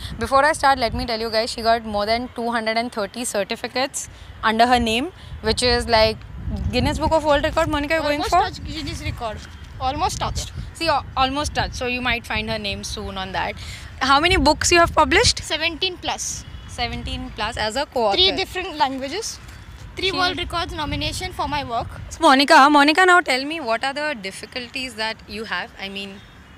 Before I start, let me tell you guys, she got more than 230 certificates under her name, which is like Guinness Book of World Record. Monica, you're going for? Almost touched Guinness record. Almost touched. See, almost touched. So you might find her name soon on that. How many books you have published? 17 plus. 17 plus as a co-author. 3 different languages. 3 world records nomination for my work. So Monica, now tell me, what are the difficulties that you have? I mean,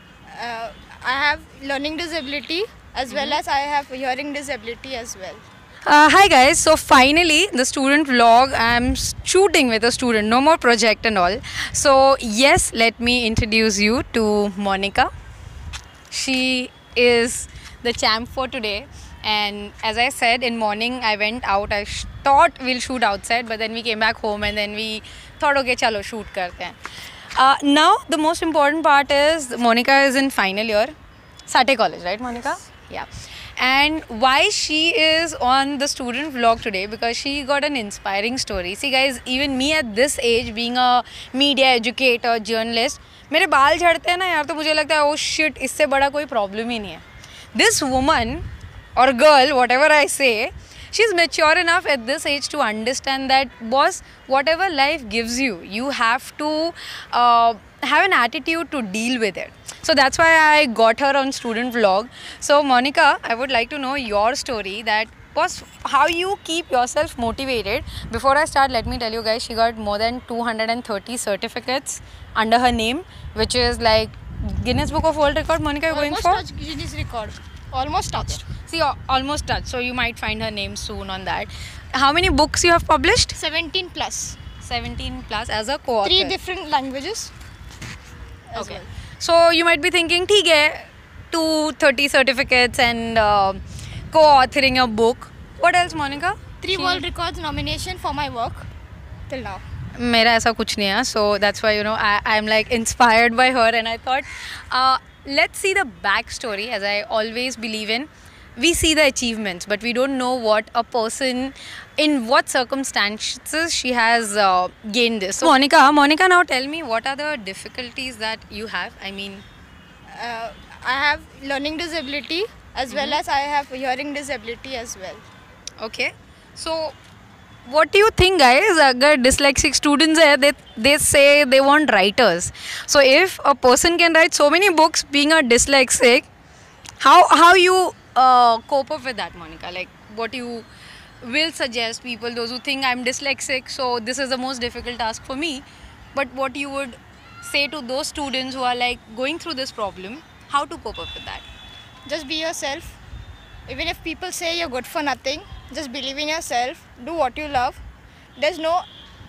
I have learning disability as well as I have hearing disability as well. hi guys, so finally the student vlog, I'm shooting with a student, no more project and all. So yes, let me introduce you to Monica. She is the champ for today, and as I said, in morning I went out. I thought we'll shoot outside, but then we came back home and then we thought, okay, chalo shoot karte hain. Now the most important part is Monica is in final year, Sate College, right Monica? Yeah. And why she is on the student vlog today, because she got an inspiring story. See guys, even me at this age, being a media educator, journalist, मेरे बाल झड़ते हैं ना यार, तो मुझे लगता है oh shit, इससे बड़ा कोई problem ही नहीं है. This woman or girl, whatever I say, she's mature enough at this age to understand that, boss, whatever life gives you, you have to have an attitude to deal with it. So that's why I got her on student vlog. So Monica, I would like to know your story, that boss, how you keep yourself motivated. Before I start, let me tell you guys, she got more than 230 certificates under her name, which is like Guinness Book of World Record. Monica, you're going for? Almost touched Guinness record. Almost touched. See, almost touched. So you might find her name soon on that. How many books you have published? 17 plus. 17 plus as a co-author. 3 different languages. Okay. Well. So you might be thinking, ठीक है, 230 certificates and co-authoring a book. What else, Monica? 3 world records nomination for my work till now. मेरा ऐसा कुछ नहीं है, so that's why, you know, I'm like inspired by her, and I thought, let's see the backstory. As I always believe in, we see the achievements, but we don't know what a person, in what circumstances she has gained this. So Monica, now tell me, what are the difficulties that you have? I mean, I have learning disability as well as I have hearing disability as well. Okay, so what do you think, guys? Agar dyslexic students hai, they say they want writers. So if a person can write so many books being a dyslexic, how you cope up with that, Monica? Like, what you will suggest people, those who think I'm dyslexic, so this is the most difficult task for me, but what you would say to those students who are like going through this problem, how to cope up with that? Just be yourself. Even if people say you're good for nothing, just believe in yourself. Do what you love. There's no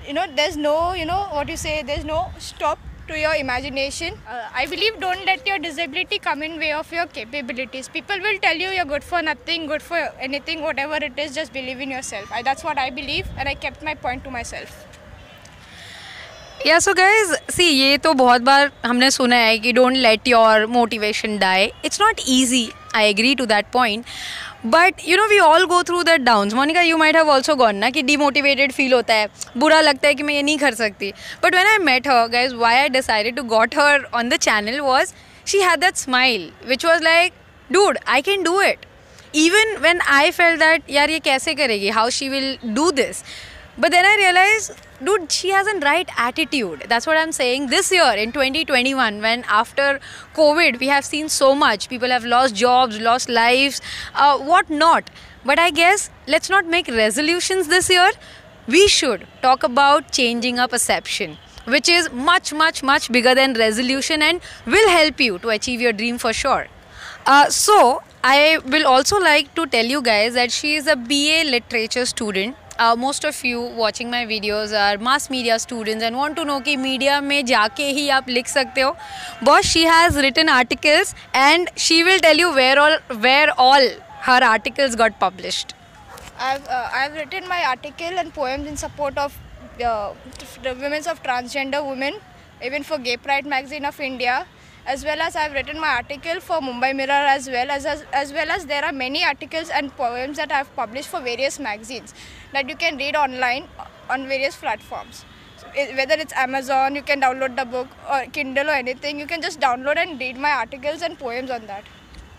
stop to your imagination. I believe don't let your disability come in way of your capabilities. People will tell you you're good for nothing, good for anything, whatever it is, just believe in yourself. That's what I believe, and I kept my point to myself. Yeah, so guys, see, ये तो बहुत बार हमने सुना है कि don't let your motivation die. It's not easy. I agree to that point. But you know, we all go through the downs. Monica, you might have also gone ना कि demotivated feel होता है, बुरा लगता है कि मैं ये नहीं कर सकती. But when I met her, guys, why I decided to got her on the channel was she had that smile, which was like, dude, I can do it. Even when I felt that, यार ये कैसे करेगी, how she will do this. But then I realized, dude, she has a right attitude. That's what I'm saying. This year, in 2021, when after COVID, we have seen so much. People have lost jobs, lost lives, what not. But I guess, let's not make resolutions this year. We should talk about changing our perception, which is much, much, much bigger than resolution and will help you to achieve your dream for sure. So, I will also like to tell you guys that she is a BA Literature student. Most of you watching my videos are mass media students and want to know कि media में जाके ही आप लिख सकते हो. Boss, she has written articles and she will tell you where all her articles got published. I've written my article and poems in support of the women of transgender women, even for Gay Pride Magazine of India. As well as I've written my article for Mumbai Mirror as well as there are many articles and poems that I've published for various magazines that you can read online on various platforms. So whether it's Amazon, you can download the book, or Kindle or anything, you can just download and read my articles and poems on that.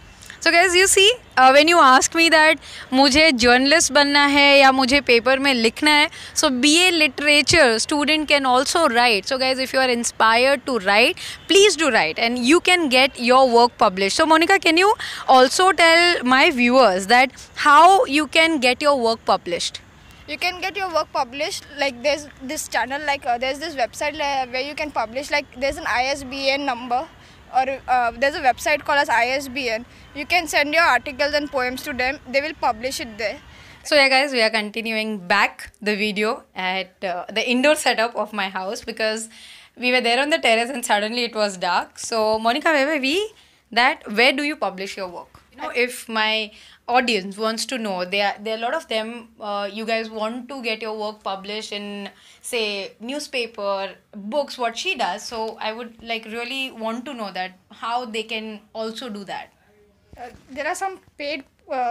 So guys, you see, when you ask me that मुझे journalist बनना है या मुझे paper में लिखना है, so BA literature student can also write. So guys, if you are inspired to write, please do write and you can get your work published. So Monica, can you also tell my viewers that how you can get your work published? You can get your work published, like there's this channel, like there's this website where you can publish, like there's an ISBN number, or there's a website called as ISBN. You can send your articles and poems to them, they will publish it there. So yeah guys, we are continuing back the video at the indoor setup of my house because we were there on the terrace and suddenly it was dark. So Monica, where were we? Where do you publish your work? You know, if my audience wants to know, there are a lot of them, you guys want to get your work published in, say, newspaper, books, what she does. So I would like really want to know that how they can also do that. There are some paid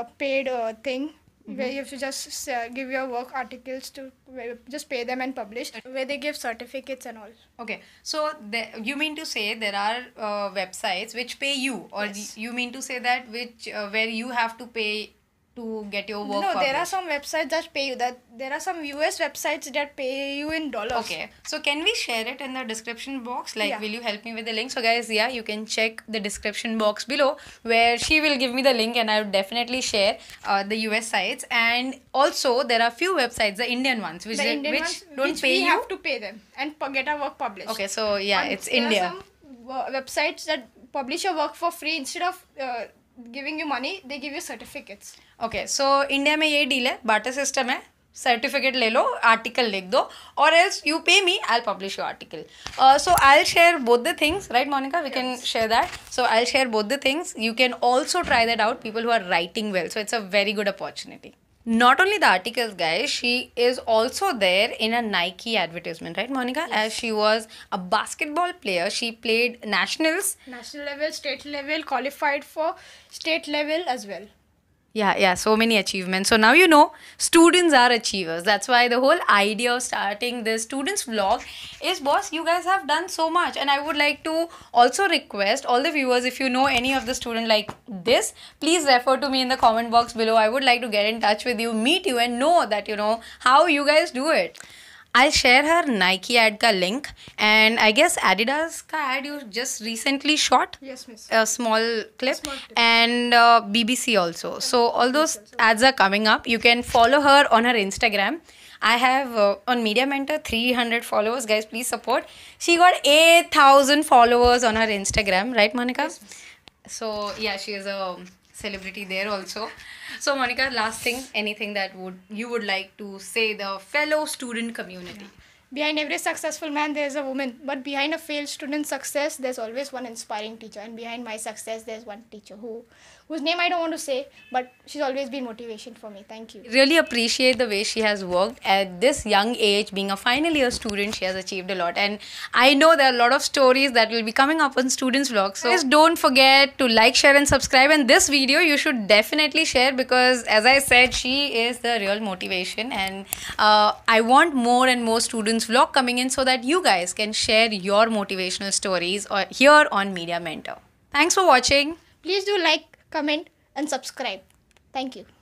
thing where you have to just give your work articles to just pay them and publish, where they give certificates and all. Okay, so you mean to say there are websites which pay you, or Yes. you mean to say that which where you have to pay to get your work No, published? there are some websites that pay you. There are some US websites that pay you in dollars. Okay, so can we share it in the description box? Like, Yeah. will you help me with the link? So guys, yeah, you can check the description box below where she will give me the link and I will definitely share the US sites. And also there are few websites, the Indian ones, which The Indian ones, don't which pay we you. have to pay them and get our work published. Okay, so yeah, And it's there India. are some websites that publish your work for free. Instead of giving you money, they give you certificates. Okay so India में ये deal है, barter system है, certificate ले लो, article लिख दो, और else you pay me, I will publish your article. So I will share both the things, right Monica? We can share that. So I will share both the things. You can also try that out, people who are writing well. So it's a very good opportunity. Not only the articles, guys, she is also there in a Nike advertisement, right, Monica? Yes. As she was a basketball player, she played nationals. National level, state level, qualified for state level as well. Yeah, so many achievements. So now you know, students are achievers. That's why the whole idea of starting this students vlog is, boss, you guys have done so much. And I would like to also request all the viewers, if you know any of the student like this, please refer to me in the comment box below. I would like to get in touch with you, meet you, and know that, you know, how you guys do it. I'll share her Nike ad ka link, and I guess Adidas ka ad you just recently shot. Yes, miss. A small clip, Small clip. and BBC also. So all those ads are coming up. You can follow her on her Instagram. I have on Media Mentor 300 followers. Guys, please support. She got 8,000 followers on her Instagram, right, Monica? Yes. So yeah, she is a celebrity there also. So Monica, last thing, anything that you would like to say the fellow student community? Behind every successful man, there is a woman. But behind a failed student's success, there's always one inspiring teacher. And behind my success, there's one teacher whose name I don't want to say, but she's always been motivation for me. Thank you. Really appreciate the way she has worked at this young age. Being a final year student, she has achieved a lot. And I know there are a lot of stories that will be coming up on Students Vlog. So guys, don't forget to like, share and subscribe. And this video you should definitely share, because as I said, she is the real motivation. And I want more and more Students Vlog coming in so that you guys can share your motivational stories here on Media Mentor. Thanks for watching. Please do like, comment and subscribe. Thank you.